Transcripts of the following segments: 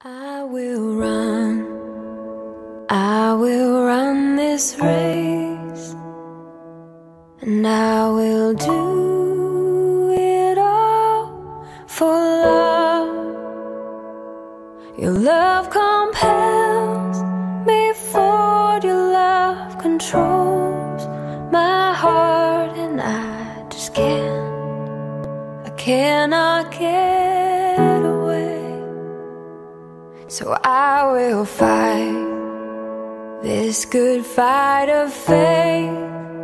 I will run this race, and I will do it all for love. Your love compels me forward, your love controls my heart, and I just I cannot get away. So I will fight this good fight of faith,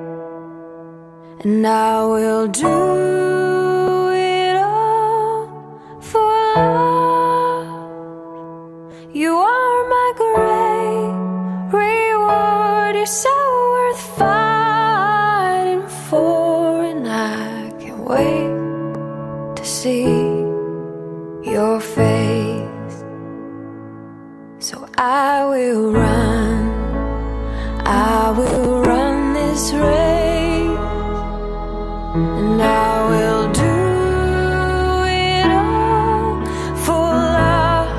and I will do it all for love. You are my great reward, you're so worth fighting for, and I can't wait to see your face. So I will run this race, and I will do it all for love.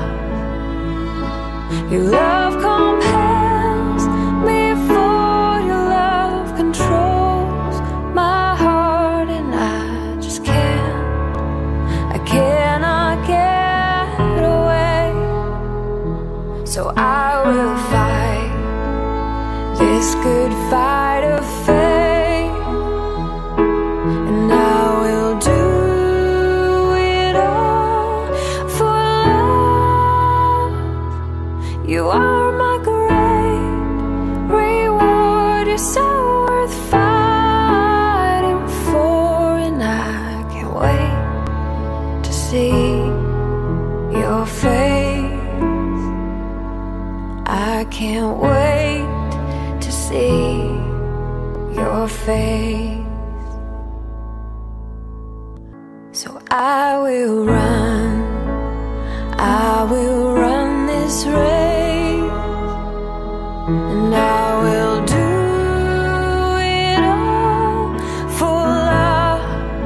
Your love compels me forward, your love controls my heart, and I just I cannot get away. So I will fight this good fight of faith, and I will do it all for love. You are my great reward, you're so worth fighting for, and I can't wait to see your face. I can't wait to see your face. So I will run this race, and I will do it all for love.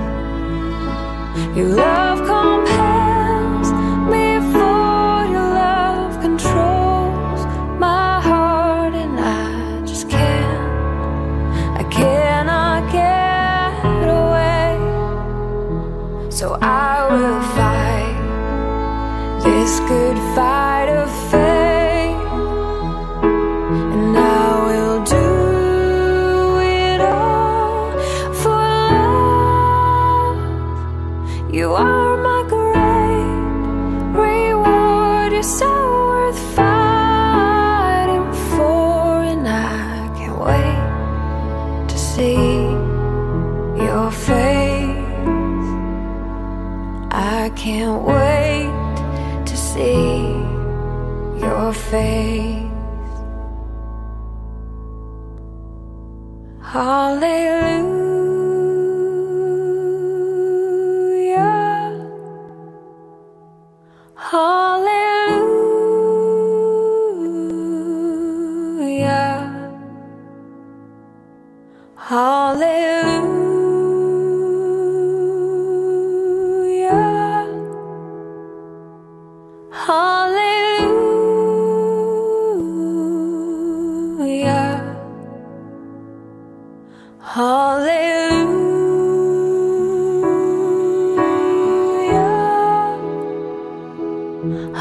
Your love compels me forward, your love controls my heart, and I just I cannot get away. So I will fight this good fight of faith, and I will do it all for love. You are my great reward, you're so worth fighting for, and I can't wait to see your face. I can't wait to see your face. Hallelujah, hallelujah, hallelujah, hallelujah, hallelujah,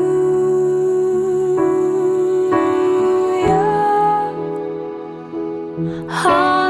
hallelujah, Oh